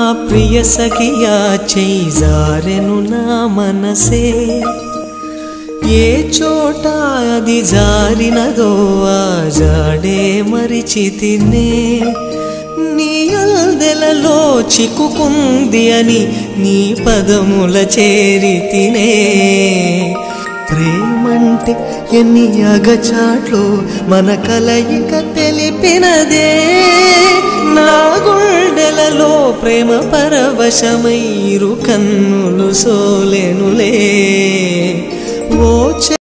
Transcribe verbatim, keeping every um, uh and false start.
ప్రియ సఖియా చేయి జారెను నా మనసే ఏ చోట అది జారినదో ఆ జాడే మరిచితినే నీ అల్దెలలో చిక్కుకుంది అని నీ పదముల చేరితినే ప్రేమంటే ఎన్ని అగచాట్లు మన కలయిక తెలిపినదే నా గుండెలలో ప్రేమ పరవశమైరు కన్నులు సోలెనులే ఓ